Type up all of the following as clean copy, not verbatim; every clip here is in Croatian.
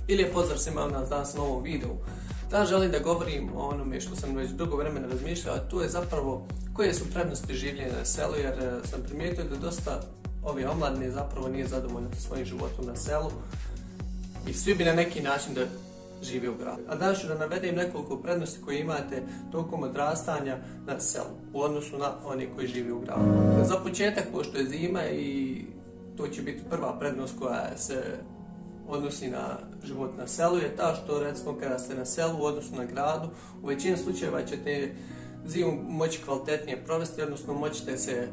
I lijep pozdrav svima od nas danas na ovom videu. Danas želim da govorim o onome što sam već dugo vremena razmišljao, a to je zapravo koje su prednosti življenja na selu, jer sam primijetio da dosta ove omladine zapravo nije zadovoljno sa svojim životom na selu i svi bi na neki način da žive u gradu. A danas ću da navedem nekoliko prednosti koje imate tokom odrastanja na selu u odnosu na one koji žive u gradu. Za početak, pošto je zima i to će biti prva prednost koja se odnosi na život na selu, je ta što recimo kada ste na selu u odnosu na gradu, u većini slučajeva ćete zimu moći kvalitetnije provesti, odnosno moćete se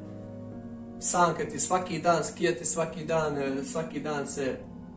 sankati svaki dan, skijati svaki dan se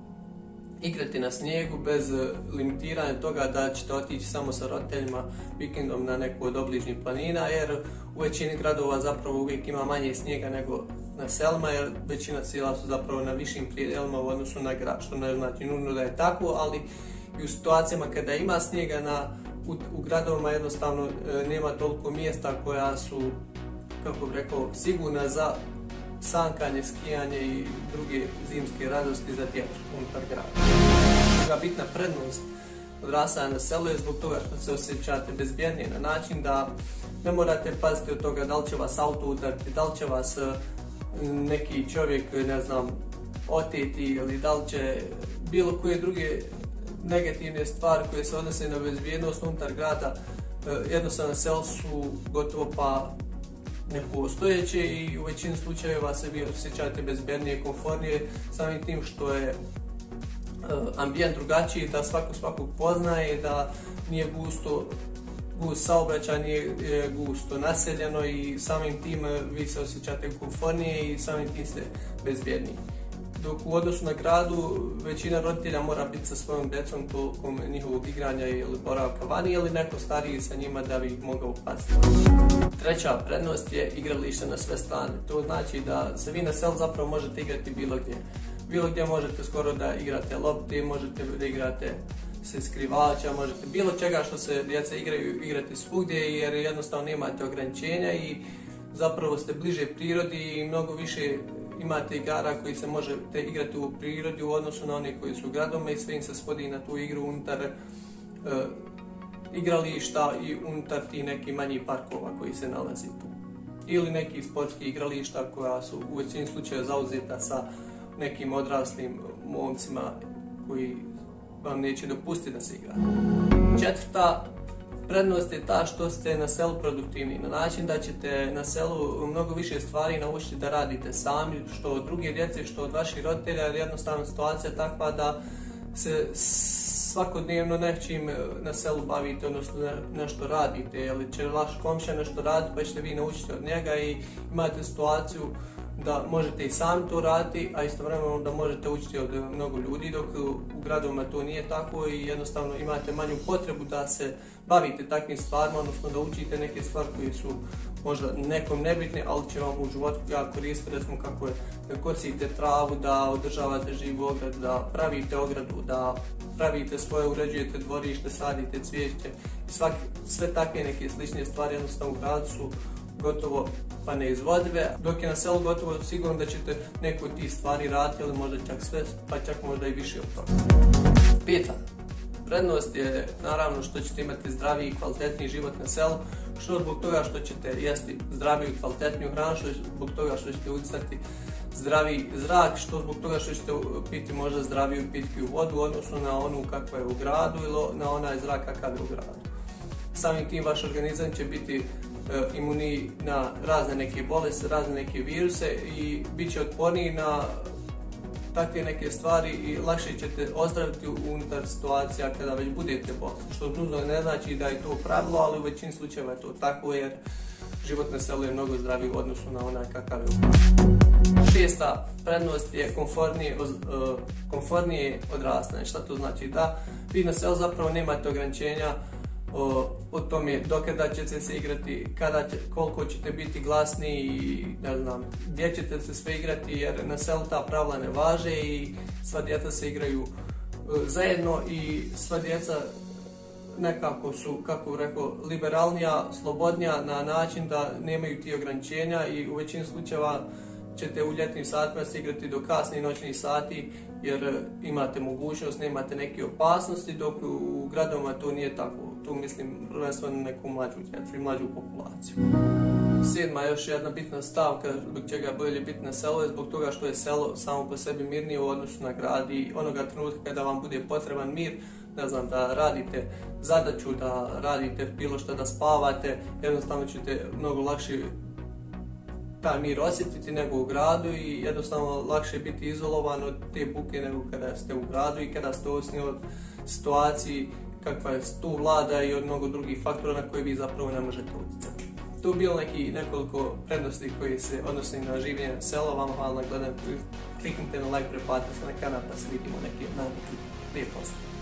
igrati na snijegu bez limitiranja toga da ćete otići samo sa roditeljima vikendom na neku od obližnjih planina, jer u većini gradova zapravo uvijek ima manje snijega nego na selima, jer većina sela su zapravo na višim prijelima u odnosu na grad, što ne znači nužno da je tako, ali i u situacijama kada ima snijega u gradovima jednostavno nema toliko mjesta koja su, kako bih rekao, sigurna za sankanje, skijanje i druge zimske radosti za djecu unutar grada. Druga bitna prednost odrastanja na selu je zbog toga što se osjećate bezbjednije na način da ne morate paziti od toga da li će vas auto udariti, da li će vas neki čovjek, ne znam, oteti ili da li će bilo koje druge negativne stvari koje se odnose na bezbjednost unutar grada. Jednostavno na selu su gotovo pa nepostojeće i u većini slučajeva se vi osjećate bezbjednije, komfornije, samim tim što je ambijent drugačiji, da svakog poznaje, da nije gust saobraćaj, nije gusto naseljeno i samim tim vi se osjećate komfornije i samim tim ste bezbjedniji. Dok u odnosu na gradu većina roditelja mora biti sa svojom djecom tokom njihovog igranja ili boravka vani ili neko stariji sa njima da bi ih mogao paziti. Treća prednost je igralište na sve strane. To znači da se vi na selu zapravo možete igrati bilo gdje. Bilo gdje možete skoro da igrate lopte, možete da igrate se skrivača, možete bilo čega što se djeca igraju igrati svugdje, jer jednostavno nemate ograničenja i zapravo ste bliže prirodi i mnogo više imate igara koji se možete igrati u prirodi u odnosu na one koji su u gradovima i sve im se svodi na tu igru unutar igrališta i unutar tih nekih manjih parkova koji se nalazi tu. Ili neki sportski igrališta koja su u većini slučajeva zauzeta sa nekim odraslim momcima koji vam neće dopustiti da se igrate. Četvrta prednost je ta što ste na selu produktivni, na način da ćete na selu mnogo više stvari naučiti da radite sami, što od druge djece, što od vaših roditelja, jer jednostavno situacija je takva da se svakodnevno nečim na selu bavite, odnosno nešto radite, ili će vaš komšija nešto raditi pa ćete vi naučiti od njega i imate situaciju da možete i sami to raditi, a istovremeno da možete učiti od mnogo ljudi, dok u gradovima to nije tako i jednostavno imate manju potrebu da se bavite takvim stvarima, odnosno da učite neke stvari koje su možda nekom nebitne, ali će vam u životu jako koristiti, recimo kako je da kosite travu, da održavate živu ogradu, da pravite ogradu, da pravite svoje, uređujete dvorište, sadite cvijeće, sve takve neke slične stvari jednostavno u gradu su gotovo pa neizvodive, dok je na selu gotovo sigurno da ćete neko od tih stvari raditi ili možda čak sve, pa čak možda i više od toga. Peta prednost je naravno što ćete imati zdraviji i kvalitetniji život na selu, što zbog toga što ćete jesti zdraviju i kvalitetniju hranu, što zbog toga što ćete udisati zdraviji zrak, što zbog toga što ćete piti možda zdraviju pitkiju vodu u odnosu na onu kakva je u gradu ili na onaj zrak kakav je u gradu. Samim tim vaš organizam će biti imuniji na razne neke bolesti, razne neke viruse i bit će otporniji na takve neke stvari i lakše ćete ozdraviti unutar situacija kada već budete bolesni, što nužno ne znači da je to pravilo, ali u većini slučajeva je to tako jer život na selu je mnogo zdraviji u odnosu na onaj kakav je u gradu. Šesta prednost je komfornije odrastanje. Šta to znači? Da vi na selu zapravo nemate ograničenja o tome dokada ćete se igrati, koliko ćete biti glasni i ne znam, gdje ćete se sve igrati, jer na selu ta pravila ne važe i sva djeca se igraju zajedno i sva djeca nekako su, kako bih rekao, liberalnija, slobodnija na način da nemaju ti ograničenja i u većini slučajeva ćete u ljetnim satima se igrati do kasnih noćnih sati jer imate mogućnost, nemate neke opasnosti, dok u gradovima to nije tako. Tu mislim prvenstveno na neku mlađu djecu i mlađu populaciju. 7. još jedna bitna stavka zbog čega je bolje biti na selu je zbog toga što je selo samo po sebi mirnije u odnosu na grad i onoga trenutka kada vam bude potreban mir, ne znam, da radite zadaću, da radite bilo što, da spavate, jednostavno ćete mnogo lakše taj mir osjetiti nego u gradu i jednostavno lakše biti izolovan od te buke nego kada ste u gradu i kada ste ovisni od situaciji kakva je tu vlada i od mnogo drugih faktora na koje vi zapravo ne možete utjecati. Tu je bilo nekoliko prednosti koji se odnose na življenje sela. Vama hvala na gledanju, kliknite na like, pretplatite se na kanal pa se vidimo neki lijep pozdrav.